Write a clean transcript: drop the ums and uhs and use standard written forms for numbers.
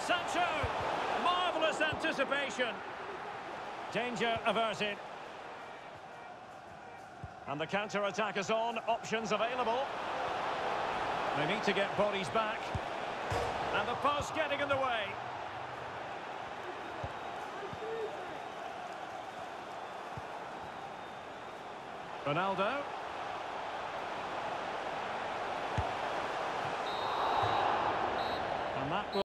Sancho! Marvellous anticipation. Danger averted. And the counter-attack is on. Options available. They need to get bodies back. And the post getting in the way. Ronaldo. And that will